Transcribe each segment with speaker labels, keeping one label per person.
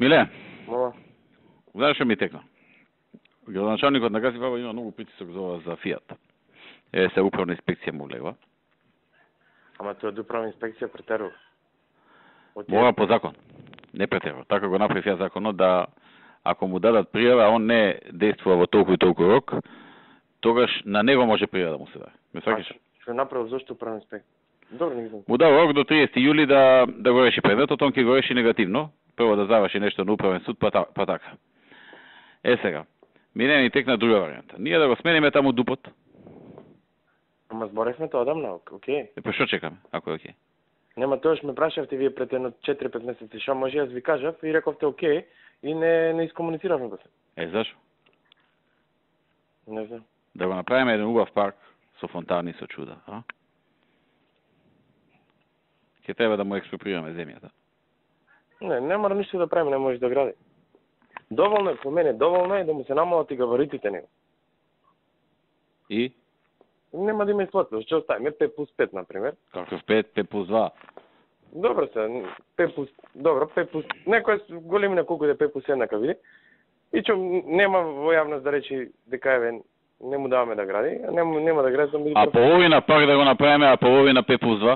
Speaker 1: Миле,
Speaker 2: Мола.
Speaker 1: знаеш што ми текна? Градоначалникот на Гасипава има многу притисок за Фиат. Се управна инспекција му влегла.
Speaker 2: Ама тоа е управна инспекција претерува.
Speaker 1: Мора по закон. Не претерува. Така го направи Фиат законот да ако му дадат пријава, он не действува во толку и толку рок, тогаш на него може пријава да му се даде. Ме сваќаш?
Speaker 2: Што направил зошто управна инспекција? Добро, не знам.
Speaker 1: Му дава рок до 30 јули да го реши предметот, он ќе го реши негативно. Прво да заврши нешто на управен суд, па така. Сега, мине ни текна друга варијанта. Ние да го смениме таму дупот.
Speaker 2: Ама зборевме тоа одамна, окей.
Speaker 1: Па што чекаме, ако е окей?
Speaker 2: Нема, тоаш ме прашавте вие пред едно 4-5 месеци, што може, јас ви кажав и рековте окей и не искомунициравме го се.
Speaker 1: Зашо?
Speaker 2: Не знам.
Speaker 1: Да го направиме еден убав парк со фонтани, со чуда, а? Ќе треба да му експроприираме земјата.
Speaker 2: Не мора ништо да правиме, не може да гради. Доволно е, по мене, доволно е да му се намалат и габаритите него.
Speaker 1: И?
Speaker 2: Нема да има изплатено, што оставиме 5+5, например.
Speaker 1: Каков 5+2?
Speaker 2: Добро се, 5+... Некој големина колку да 5+1 ка види. И што нема во јавност да речи дека еве не му даваме да гради, нема да гради, да биде.
Speaker 1: А половина пак да го направиме, а половина 5+2?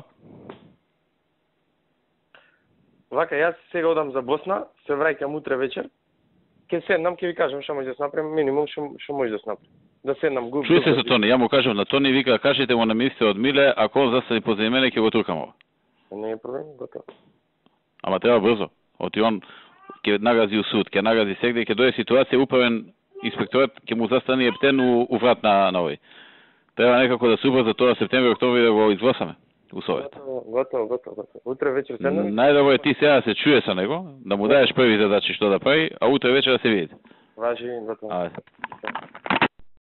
Speaker 2: Вака, јас сега одам за Босна, се враќам утре вечер. Ке седнам, ке ви кажам што може да се направи, минимум што може да се направи. Да седнам го.
Speaker 1: Чуј се со Тони, ја му кажам на Тони, вика, кажете му на министерот Миле, ако он застани позади мене, ќе го туркам ова.
Speaker 2: Не е проблем, готово.
Speaker 1: Ама треба брзо. Оти он ќе нагази у суд, ќе нагази сегде, ќе дојде ситуација, управен инспекторат ќе му застани ептен у врат на овој. Треба некако да се убрза тоа септември, октомври да го изгласаме у совет.
Speaker 2: Готово. Утре вечер седнам.
Speaker 1: Најдобро е ти сега да се чуе со него, да му даеш први задачи што да прави, а утре вечер да се видите.
Speaker 2: Важи, готово.
Speaker 1: Ајде.